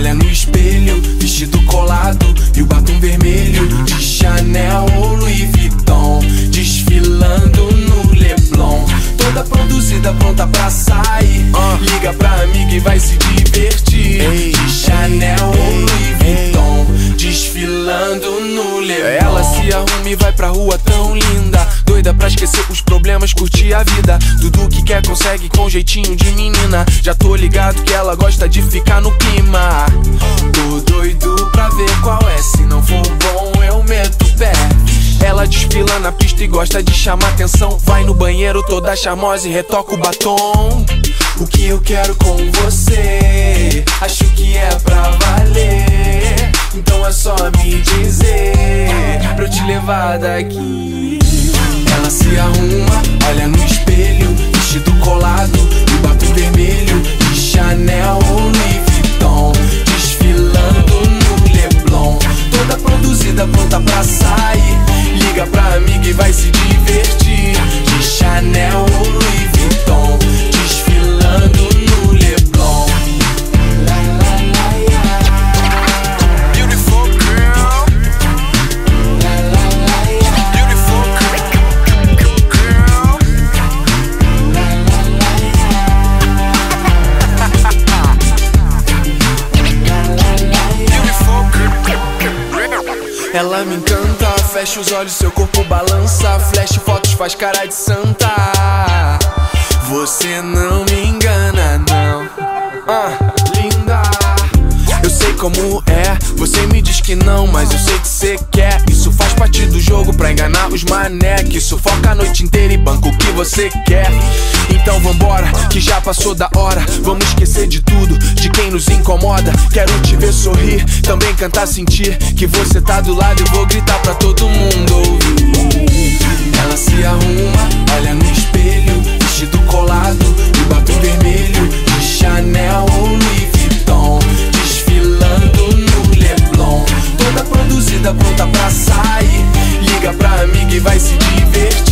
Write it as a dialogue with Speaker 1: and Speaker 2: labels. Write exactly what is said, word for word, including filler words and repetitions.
Speaker 1: olha no espelho, vestido colado e o batom vermelho de Chanel ou Louis Vuitton, desfilando no Leblon. Toda produzida, pronta pra sair. Liga pra amiga e vai se divertir. De Chanel ou Louis Vuitton, desfilando no Leblon. Ela se arruma e vai pra rua tão linda, doida pra esquecer os problemas, curtir a vida. Tudo que quer consegue com jeitinho de menina. Já tô ligado que ela gosta de ficar no clima. Tô doido pra ver qual é, se não for bom eu meto o pé. Ela desfila na pista e gosta de chamar atenção. Vai no banheiro toda charmosa e retoca o batom. O que eu quero com você, acho que é pra valer. Então é só me dizer, pra eu te levar daqui. Ela se arruma, olha no espelho, vestido colado e batom vermelho de Chanel ou Louis Vuitton, desfilando no Leblon. Toda produzida, pronta pra sair. Liga pra amiga e vai se divertir. De Chanel ou Louis Vuitton, desfilando no Leblon. La, la, la, yeah. Beautiful girl. La, la, la, yeah. Beautiful girl. La, la, la, yeah. Beautiful girl. Ela me encanta, fecha os olhos, seu corpo balança. Flash fotos, faz cara de santa. Você não me engana, não. Ah, linda. Eu sei como é, você me diz que não, mas eu sei que cê quer. Isso faz parte do jogo pra enganar os mané, que sufoca a noite inteira e banca o que você quer. Então vambora, que já passou da hora. Vamos esquecer de tudo, de quem nos incomoda. Quero te ver sorrir, também cantar, sentir que você tá do lado. Eu vou gritar pra todo mundo ouvir. Ela se arruma, olha no espelho, vestido colado e batom vermelho de Chanel ou Louis Vuitton, desfilando no Leblon. Toda produzida, pronta pra sair. Liga pra amiga e vai se divertir.